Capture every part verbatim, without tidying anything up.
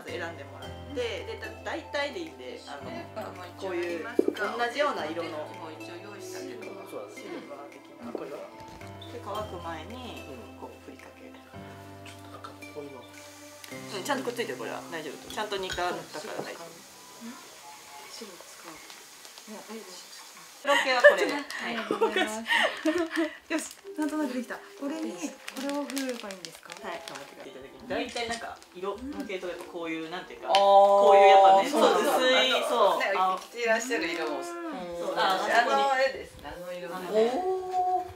ず選んでもらって、で大体でいいんで、あのこういう同じような色のシルバー的なこれはで乾く前にこう振りかける。うん、ちゃんとくっついてる。これは大丈夫。ちゃんとにかい塗ったから大丈夫。白使う。色気はこれで。 よし、なんとなくできた。これにこれを振ればいいんですか。 はい、頑張っていただきます。大体なんか色の系統やっぱこういうなんていうか、こういうやっぱね、そう薄いそう。 着ていらっしゃる色も。 そうあの絵です。あの色。おお。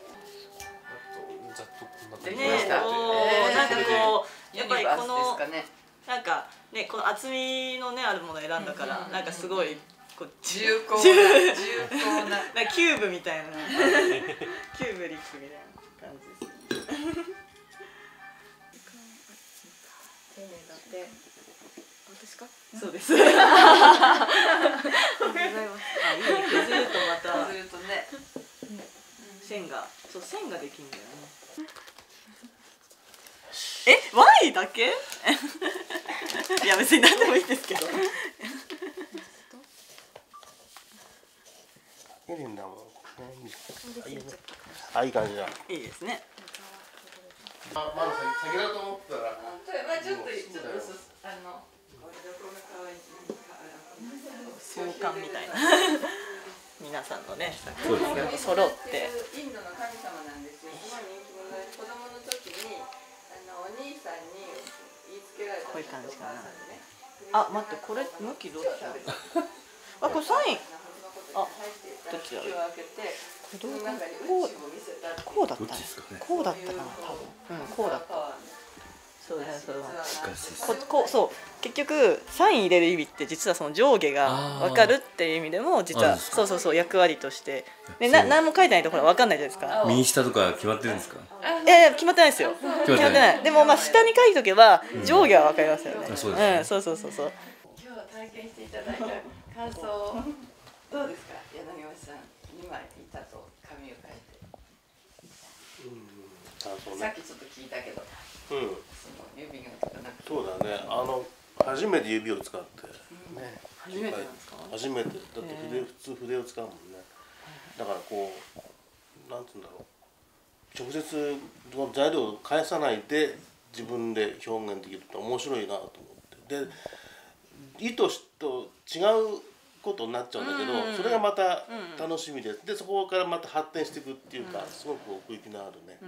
ざっとこんな感じでした。なんかこうやっぱりこのなんかねこの厚みのねあるものを選んだからなんかすごいこう重厚な重厚なキューブみたいなキューブリックみたいな感じです。 丁寧だって。私か？ そうです。ありがとうございます。あ、いいね。削るとまた削るとね、 線がそう線ができるんだよね。え、ワインだけ？いや別に何でもいいですけど。 エレンだもん。あ、いい感じだ。 いいですね。 あ、まだ先だと思ったら。 まあちょっとちょっとあのこれどこが可愛い相関みたいな。皆さんのね、作品が揃って。 インドの神様なんですよ。すごい人気者で、子供の時にあのお兄さんに言いつけられた。 こういう感じかな。あ、待って、これ向きどっちだ。あ、これサイン。あ、どっちだろう。こうこうだったね。こうだったかな、多分。うん、こうだった。そうだそうだ。ここうそう結局サイン入れる意味って実はその上下が分かるっていう意味でも実はそうそうそう役割としてでな何も書いてないところ分かんないじゃないですか。 右下とか決まってるんですか？ いやいや決まってないですよ。決まってない。でもまあ下に書いとけば上下は分かりますよね。うん、そうそうそうそう。 今日体験していただいた感想どうですか、柳橋さん。にまい板と紙を書いて。さっきちょっと聞いたけど。うん。指がとかなくて。 そうだね。あの初めて指を使って。 ね。初めてなんですか？ 初めて。だって筆普通筆を使うもんね。だからこうなんていうんだろう。直接材料を返さないで自分で表現できるって面白いなと思って。で意図と違うことになっちゃうんだけど、それがまた楽しみです。でそこからまた発展していくっていうか、すごく奥行きのあるね。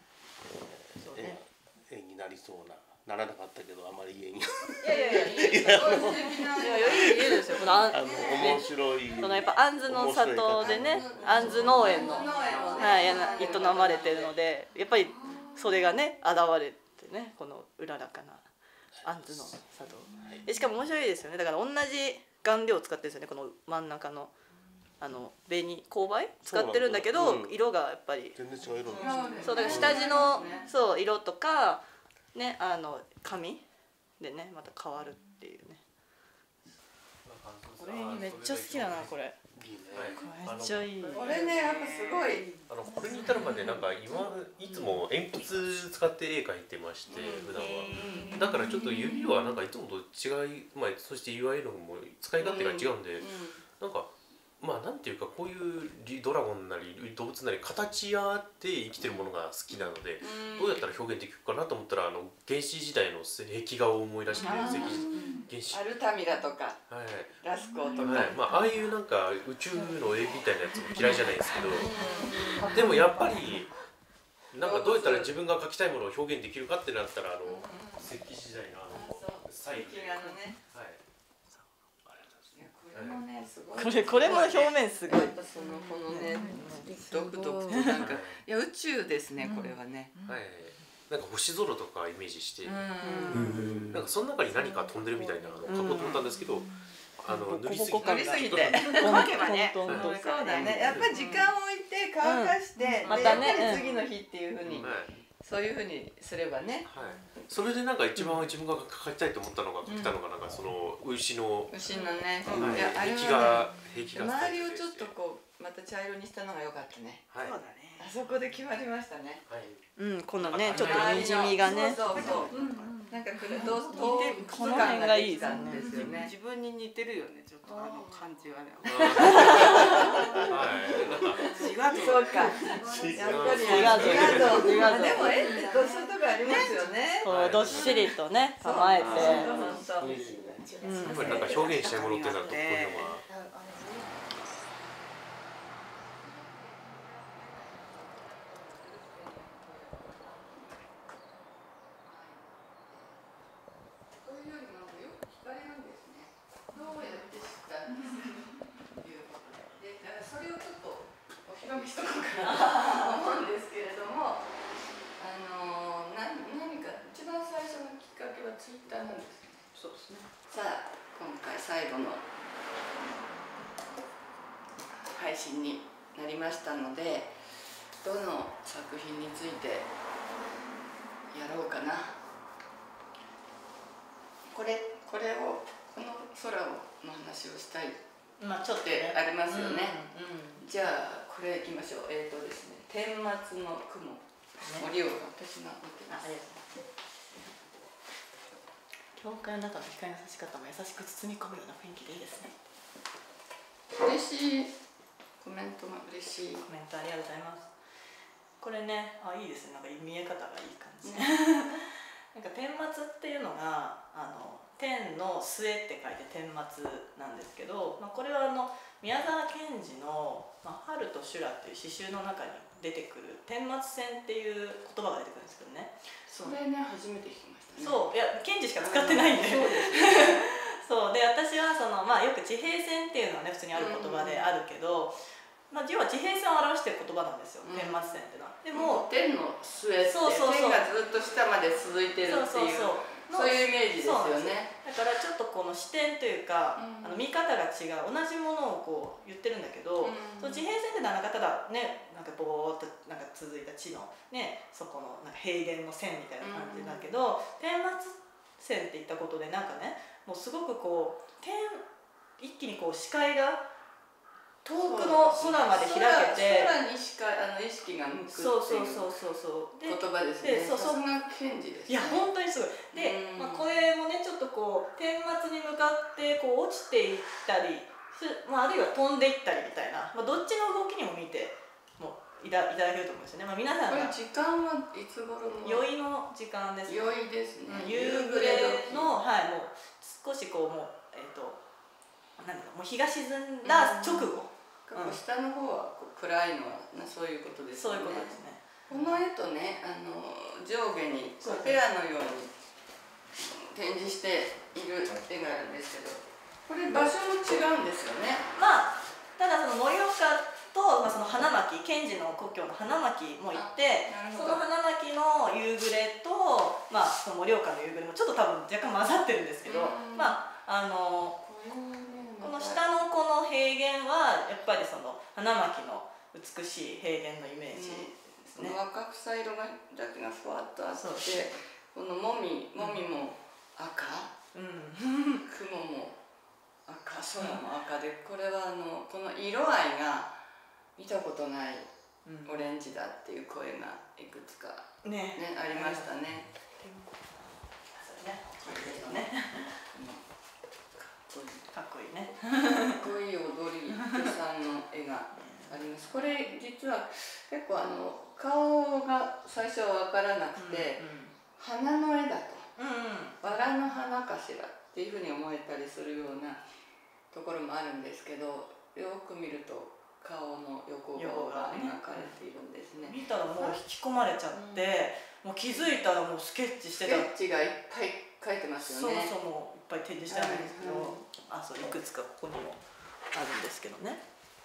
絵になりそうな、ならなかったけどあまり家に。いやいやいや、いやいやいいですよ。このあの面白い。 そのやっぱ杏の里でね、杏農園のはい営まれてるので、やっぱりそれがね現れてね、このうららかな杏の里。でしかも面白いですよね。だから同じ顔料を使ってるんですよね。この真ん中の。あの紅紅梅使ってるんだけど、うん、色がやっぱり全然違う色なんです。そうだから下地のそう色とかねあの紙でねまた変わるっていうね。これめっちゃ好きだなこれ。めっちゃいい。 これねやっぱすごい。 あのこれに至るまでなんか今いつも鉛筆使って絵描いてまして普段は。だからちょっと指はなんかいつもと違い、まあそして ユーアイ の方も使い勝手が違うんで、なんか。まあなんていうかこういうドラゴンなり動物なり形あって生きてるものが好きなので、どうやったら表現できるかなと思ったらあの原始時代の壁画を思い出して原始アルタミラとか、はい、ラスコとか、 はい、まあああいうなんか宇宙の絵みたいなやつも嫌いじゃないですけど、でもやっぱりなんかどうやったら自分が描きたいものを表現できるかってなったらあの石器時代のあのサイズ画のね。 これこれも表面すごい。 そのこのね独特となんかいや宇宙ですねこれはね。 はい。なんか星空とかイメージして、なんかその中に何か飛んでるみたいなのを描こうと思ったんですけど、あの塗りすぎ塗りすぎて描けばね。そうだね。やっぱり時間を置いて乾かしてまたね次の日っていうふうにそういうふうにすればね。 はい。それでなんか一番自分が描きたいと思ったのが描きたのがなんかその牛の牛のね壁画壁画周りをちょっとこうまた茶色にしたのが良かったね。 はい。 あそこで決まりましたね。 うん、このねちょっとにじみがね。 そうそうそう。なんかこれどうこの辺がいいですね。 自分に似てるよね、ちょっとあの感じはね。 そうか。やっぱりありがとう。でも絵って度数とかありますよね。 そうどっしりとね構えて。 やっぱりなんか表現したいものってなるとこういうのは。 さあ今回最後の配信になりましたので、どの作品についてやろうかな。これこれをこの空をの話をしたいまあちょっとってありますよね。じゃあこれいきましょう。えっとですね、天末の雲、森岡、私が見てます。 教会の中の光の差し方も優しく包み込むような雰囲気でいいですね。 嬉しいコメントが嬉しい。 コメントありがとうございます。これね、あ、いいですね。なんか見え方がいい感じ。ね、なんか天末っていうのがあの天の末って書いて天末なんですけど、まあ、これはあの宮沢賢治の「まあ、春と修羅」っていう詩集の中に出てくる天末線っていう言葉が出てくるんですけどね。 それね初めて聞きましたね。 そういや賢治しか使ってないんで。そうですね。そうで私はその、まあ、よく地平線っていうのはね普通にある言葉であるけど、まあ、要は地平線を表してる言葉なんですよ、うん、天末線っていうのは。でも天の末ってそうそうそう天がずっと下まで続いてるっていうそうそうそうそういうイメージですよね。 だからちょっとこの視点というか、うん、あの見方が違う同じものをこう言ってるんだけど、うん、その地平線ってなんかただねなんかぼーっとなんか続いた地のねそこのなんか平原の線みたいな感じだけど、うん、天末線って言ったことでなんかねもうすごくこう天一気にこう視界が遠くの空まで開けて空, 空にしかあの意識が向くっていうそうそうそうそう言葉ですね。さすが賢治ですね。 いや本当にすごい。で、まあ、これもねちょっとこう天末に向かってこう落ちていったり、まあ、あるいは飛んでいったりみたいな、まあ、どっちの動きにも見てもいた, いただけると思うんですよね。まあ、皆さんがこれ時間はいつ頃の宵の時間ですね。 宵ですね。 夕暮れの、はい、もう少しこうもうえっ、ー、となんだろうもう日が沈んだ直後。 うん、下の方はこう暗いのはそういうことですね。そういうことですね。 この絵とねあの上下にペアのように展示している絵があるんですけど、これ場所も違うんですよね。 まあただその盛岡と、まあ、その花巻賢治の故郷の花巻も行ってその花巻の夕暮れと、まあ、その盛岡の夕暮れもちょっと多分若干混ざってるんですけど、まああのこの下のこの平原はやっぱりその花巻の美しい平原のイメージですね。 うん、若草色がだけがふわっとあって、このもみもみも赤、うん、雲も赤、空も赤で、これはあのこの色合いが見たことないオレンジだっていう声がいくつかね、ねありましたね。 それね、これですよね。かっこいいね。 かっこいい踊り手さんの絵があります。これ実は結構あの顔が最初は分からなくて、うんうん、花の絵だと、うんうん、バラの花かしらっていうふうに思えたりするようなところもあるんですけど、よく見ると顔の横顔が描かれているんですね。 見たらもう引き込まれちゃって、うん、もう気づいたらもうスケッチしてた。 スケッチがいっぱい書いてますよね。 そうそうもういっぱい展示してあるんですけど、はいはい、あそういくつかここにもあるんですけどね。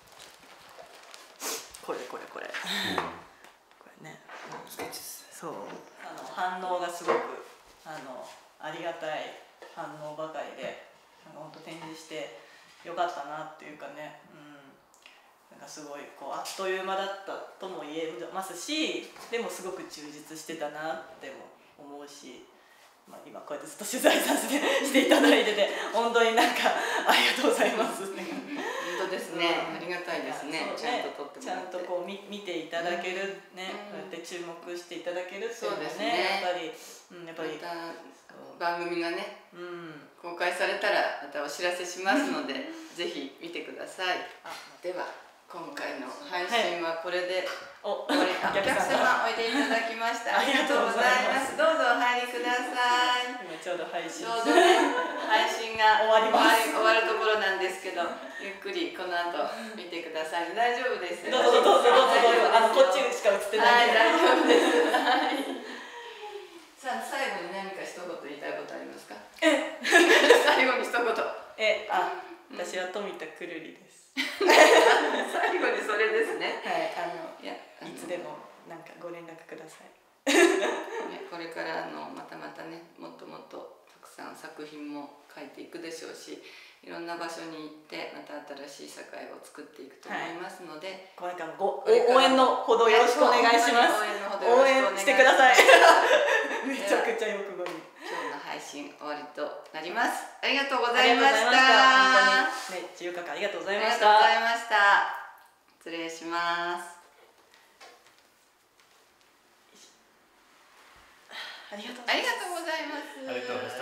これこれこれ、うん、これね。スケッチです。そうあの反応がすごくあのありがたい反応ばかりで、本当展示してよかったなっていうかね。うん、なんかすごいこうあっという間だったとも言えますし、でもすごく充実してたなっても思うし。 まあ、今こうやってずっと取材させてしていただいてて本当になんかありがとうございますね。 本当ですね、ありがたいですね。ちゃんと撮ってちゃんとこう見見ていただけるね、こうやって注目していただけるっていうのはね、やっぱり、うん、やっぱり番組がね、 うん、 公開されたらまたお知らせしますのでぜひ見てください。では今回の配信はこれで終わり。お客様おいでいただきましたありがとうございます。どうぞお入りください。 今ちょうど配信ちょうどね配信が終わります終わるところなんですけど、ゆっくりこの後見てください。大丈夫です。 どうぞどうぞどうぞどうぞ、あのこっちしか映ってない。 はい、大丈夫です。はい。さあ最後に何か一言言いたいことありますか。 え最後に一言。 えあ私は富田くるりです。 最後にそれですね。 はい、あのいやいつでもなんかご連絡ください。 ね、これからあのまたまたね、もっともっとたくさん作品も書いていくでしょうし、いろんな場所に行ってまた新しい社会を作っていくと思いますので、 これからもご応援のほどよろしくお願いします。 応援のほどよろしくお願いします。 応援してください。めちゃくちゃよくごに。 今日の配信終わりとなります。ありがとうござありいました。 がとうございました。本当にね、じゅうよっかかんありがとうございました。 ありがとうございました。失礼します。 ありがとうありがとうございます。 ありがとうございました。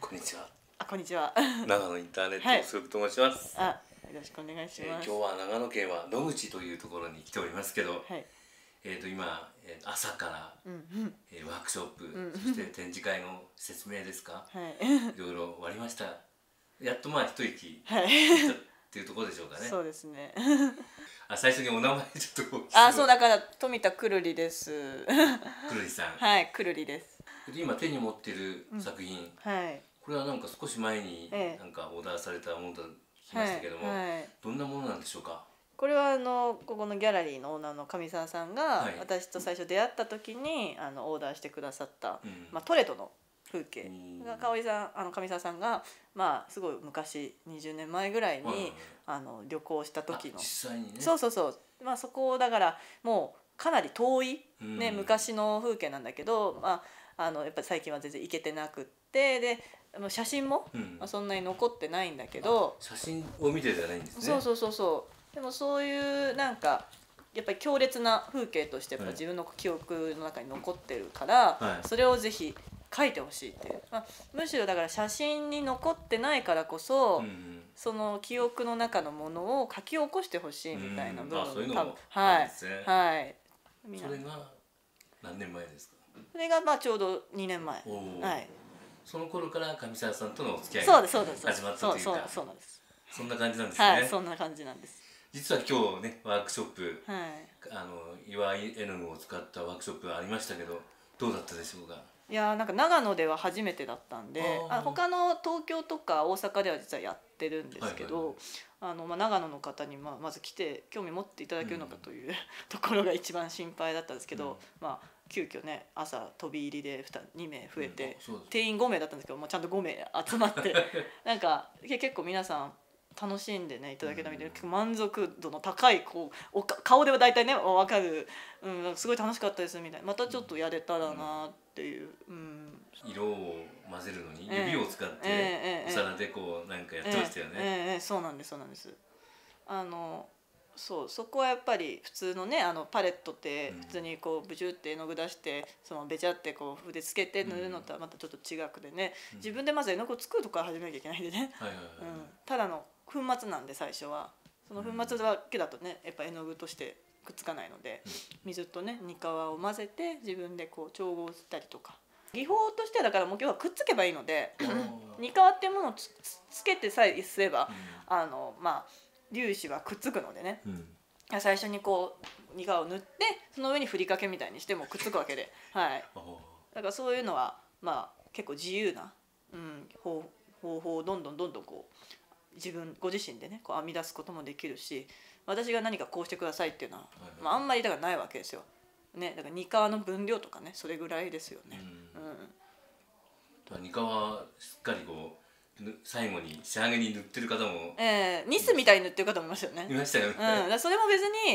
こんにちは。 あ、こんにちは。 長野インターネットスープと申します。 あ、よろしくお願いしえーます。 今日は長野県は野口というところに来ておりますけど、 はい。 えっと今、えー朝から、 うんうん。 えーワークショップ、 んそして展示会の説明ですか、 はい。 いろいろ終わりました。やっとまあ一息はい。 ついたっていうところでしょうかね。 そうですね。 あ、最初にお名前ちょっとあ、そうだから富田くるりです。 くるりさん。 はい、くるりです。 で今手に持っている作品、 はい。 これはなんか少し前にええなんかオーダーされたものと聞きましたけども、 はいはいどんなものなんでしょうか。 これはあのここのギャラリーのオーナーの上沢さんが、 はい私と最初出会った時にあのオーダーしてくださった、 うんまあ、トレドの風景うんが香織さんあの上沢さんが、まあ、すごい昔にじゅうねんまえぐらいに、 はいはいはいあの旅行した時のあ実際にね。 そうそうそう、まあ、そこをだからもうかなり遠い、ねうん昔の風景なんだけど、まあ、あのやっぱり最近は全然行けてなくってでもう写真も、 うんまあ、そんなに残ってないんだけど。 写真を見てじゃないんですね。 そうそうそうそうでもそういうなんかやっぱり強烈な風景としてやっぱ自分の記憶の中に残ってるから、 はいそれをぜひ描いてほしいっていう、まあ、むしろだから写真に残ってないからこそ、 うんうんその記憶の中のものを書き起こしてほしいみたいな部分うんあそういうのも多分あるんはいですねはいみんなそれが何年前ですか。 それがまあちょうどにねんまえおーはいその頃から上沢さんとのお付き合いがそうですそうです始まったそうそうというか、 そうなんですそんな感じなんですね。 はいそんな感じなんです実は今日ねワークショップ、 はいあの岩井絵の具を使ったワークショップありましたけど、どうだったでしょうか。 いやーなんか長野では初めてだったんであーあ他の東京とか大阪では実はやってるんですけど、 はいはいはいあのまあ、長野の方にまあまず来て興味持っていただけるのかという、ところが一番心配だったんですけど、 うんまあ、急遽ね朝飛び入りでにめい増えて、 うんあそうです定員ごめいだったんですけど、まあ、ちゃんとごめい集まってなんかけ結構皆さん楽しんでねいただけたみたいで、結構満足度の高いこうおか顔では大体ね分かる、うん、すごい楽しかったですみたいなまたちょっとやれたらなっていう。うん色を混ぜるのにええ指を使ってええお皿でこうなんかやってましたよね。 ええええええそうなんですそうなんですあのそうそこはやっぱり普通のねあのパレットってうん普通にこうブチュって絵の具出してそのベチャってこう筆つけて塗るのとはまたちょっと違くでね、 うん自分でまず絵の具を作るとこから始めなきゃいけないんでね、 はいはいはい。 うん、ただの粉末なんで最初はその粉末だけだとねやっぱ絵の具としてくっつかないので、水とねに皮を混ぜて自分でこう調合したりとか技法としてはだからもう今日はくっつけばいいのでに皮っていうものを つ, つ, つけてさえすれば、あのまあ粒子はくっつくのでね、 うんうん最初にこうに皮を塗ってその上にふりかけみたいにしてもくっつくわけで、はい、 あーだからそういうのはまあ結構自由な、うん、方方法をどんどんどんどんこう自分ご自身でねこう編み出すこともできるし私が何かこうしてくださいっていうのは、 はいはいまあ、あんまりだからないわけですよ。ね、だからに皮の分量とかねそれぐらいですよね。 うんうんに皮しっかりこうぬ最後に仕上げに塗ってる方もえー、ニスみたいに塗ってる方もいましたよね。 いましたよね。 うん、だからそれも別に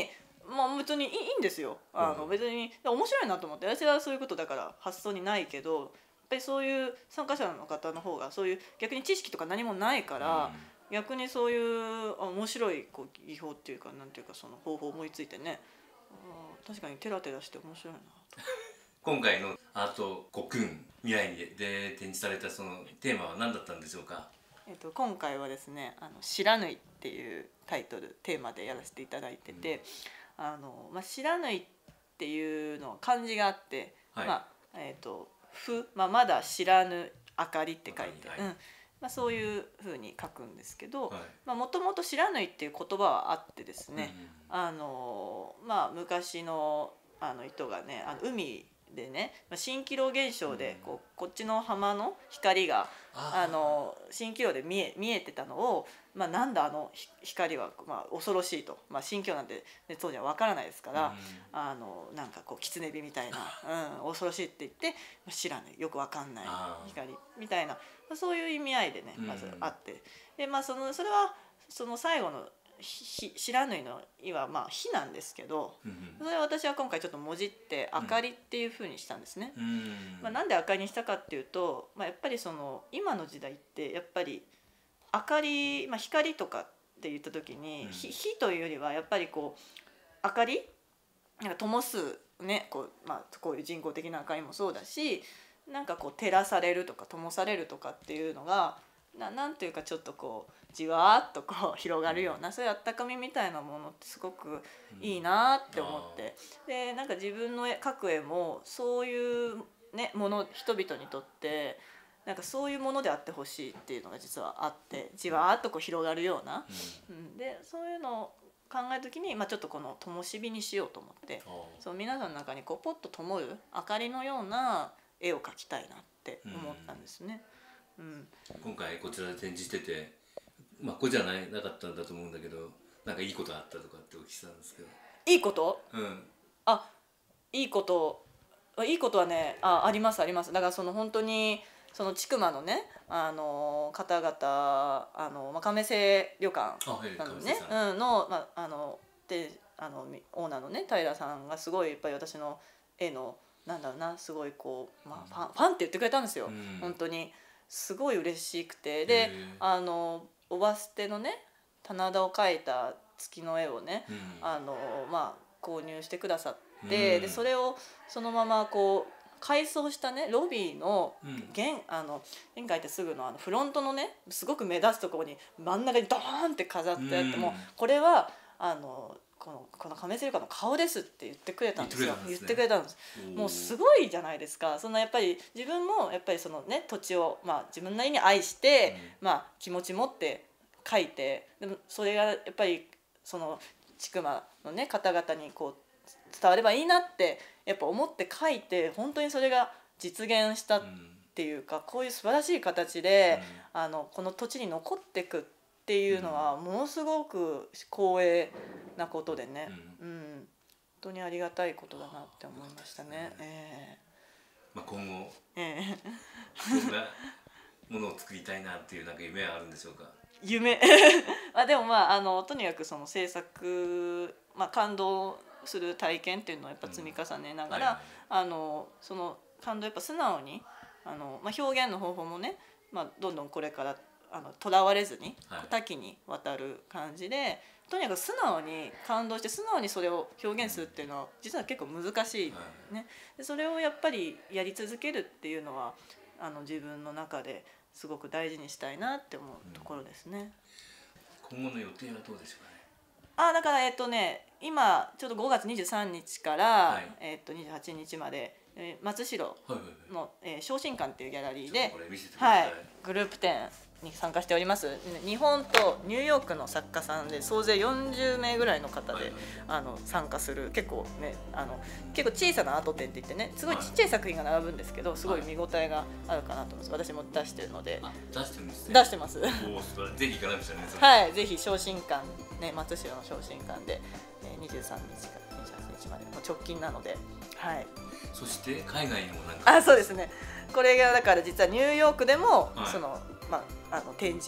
まあ別にいいいいんですよ。あの別に面白いなと思って、私はそういうことだから発想にないけど、やっぱりそういう参加者の方の方がそういう逆に知識とか何もないから、うん、逆にそういう面白いこう技法っていうかなんていうかその方法を思いついてね、あ確かにテラテラして面白いなと。 今回のアートコクーン未来で展示されたそのテーマは何だったんでしょうか。 えっと、今回はですね「あの知らぬい」っていうタイトルテーマでやらせていただいてて、うん、あのまあ、知らぬいっていうのは漢字があって、はい、まあえっとふ、まあ、まだ知らぬ明かりって書いて、はい、うん、まあ、そういうふうに書くんですけど、もともと知らぬいっていう言葉はあってですね、うん、あのまあ、昔のあの人がね、あの海でね、蜃気楼現象でこうこっちの浜の光があの蜃気楼で見え、見えてたのを、まあ、なんだあの光は、まあ、恐ろしいと、まあ、蜃気楼なんて、ね、当時は分からないですから、うん、あのなんかこう狐火みたいな、うん、恐ろしいって言って知らないよく分かんない光みたいな、まあ、そういう意味合いでねまずあって、で、まあ、そのそれはその最後の知らぬいの「い」はまあ「火」なんですけど、それは私は今回ちょっともじって「明かり」っていうふうにしたんですね。まあ、なんで明かりにしたかっていうと、まあ、やっぱりその今の時代ってやっぱり明かり、まあ、光とかって言った時に、火、火というよりはやっぱりこう明かりなんか灯すね、こう、まあ、こういう人工的な明かりもそうだし、なんかこう照らされるとか灯されるとかっていうのがななんていうかちょっとこうじわーっとこう広がるような、そういうあったかみみたいなものってすごくいいなって思って、でなんか自分の絵描く絵もそういうねもの、人々にとってなんかそういうものであってほしいっていうのが実はあって、じわーっとこう広がるような、うん、でそういうのを考えるときに、まあ、ちょっとこの灯火にしようと思って、そう皆さんの中にこうポッと灯る明かりのような絵を描きたいなって思ったんですね。うん、 今回こちらで展示してて、まあここじゃないなかったんだと思うんだけど、なんかいいことあったとかってお聞きしたんですけど。 いいこと？ うん。 あ、いいこと、いいことはね、あ、ありますあります。だからその本当にその千曲のね、あの方々、あのまあ、亀瀬旅館なのね、うん、のまああのであのオーナーのね平さんがすごいやっぱり私の絵のなんだろうな、すごいこう、まあ、ファン、ファンって言ってくれたんですよ、うん、本当にすごい嬉しくて、であのおば捨てのね棚田を描いた月の絵をね、うん、あのまあ購入してくださって、うん、でそれをそのままこう改装したねロビーの玄、うん、あの玄関入ってすぐのあのフロントのねすごく目立つところに真ん中にドーンって飾ってあって、うん、もうこれはあのこのこの亀瀬旅館の顔ですって言ってくれたんですよ。言ってくれたんです。もうすごいじゃないですか。そんなやっぱり自分もやっぱりそのね土地をまあ自分なりに愛して、うん、まあ気持ち持って書いて、でもそれがやっぱりその千曲のね方々にこう伝わればいいなってやっぱ思って書いて、本当にそれが実現したっていうか、うん、こういう素晴らしい形で、うん、あのこの土地に残っていくっていうのはものすごく光栄なことでね、うんうん、本当にありがたいことだなって思いましたね。えーまあ、今後、 えー、どんなものを作りたいなっていうなんか夢はあるんでしょうか。 夢あでもまああのとにかくその制作、まあ、感動する体験っていうのをやっぱ積み重ねながら、うんはいはい、あのその感動やっぱ素直にあの、まあ、表現の方法もね、まあ、どんどんこれからあのとらわれずに多岐にわたる感じで、はい、とにかく素直に感動して素直にそれを表現するっていうのは実は結構難しい、ね、はい、でそれをやっぱりやり続けるっていうのはあの自分の中ですごく大事にしたいなって思うところですね。 うん、今後の予定はどうでしょうかね。 あだからえっとね今ちょうどごがつにじゅうさんにちから、はい、えっとにじゅうはちにちまで、えー、松代の、はいはいはい、えー、昇進館っていうギャラリーで、はい、グループ展に参加しております。日本とニューヨークの作家さんで総勢よんじゅうめいぐらいの方で、はいはい、あの参加する結構ねあの結構小さなアート展って言ってねすごいちっちゃい作品が並ぶんですけどすごい見応えがあるかなと思います。私も出してるので。 あ、出してるんですね。 出してます。 おー、ぜひ行かなくちゃね。 はい、ぜひ昇進館ね松代の昇進館で、えー、にじゅうさんにちからにじゅうはちにちまでもう直近なので、はい。 そして海外にもなんかあそうですね。これがだから実はニューヨークでも、 はい、 そのまああの展示を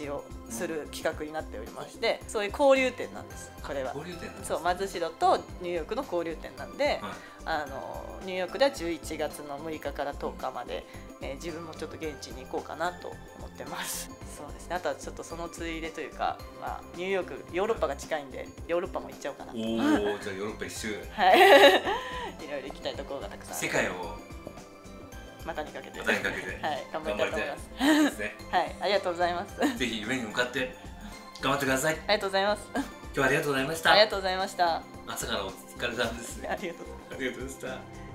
する企画になっておりまして、そういう交流展なんです。これは交流展なんです。 そう、松代とニューヨークの交流展なんで、 はい、 あのニューヨークではじゅういちがつのむいかからとおかまで、えー、自分もちょっと現地に行こうかなと思ってます。そうですね。あとはちょっとそのついでというか、まあニューヨークヨーロッパが近いんでヨーロッパも行っちゃおうかなと。 おお、じゃあヨーロッパ一周。 はい。いろいろ行きたいところがたくさんある。 世界を股にかけて。 股にかけて。 はい、頑張りたいと思います。 ですね。 はい、ありがとうございます。 ぜひ夢に向かって頑張ってください。 ありがとうございます。 今日はありがとうございました。 ありがとうございました。 朝からお疲れ様です。 ありがとうございます。 ありがとうございました。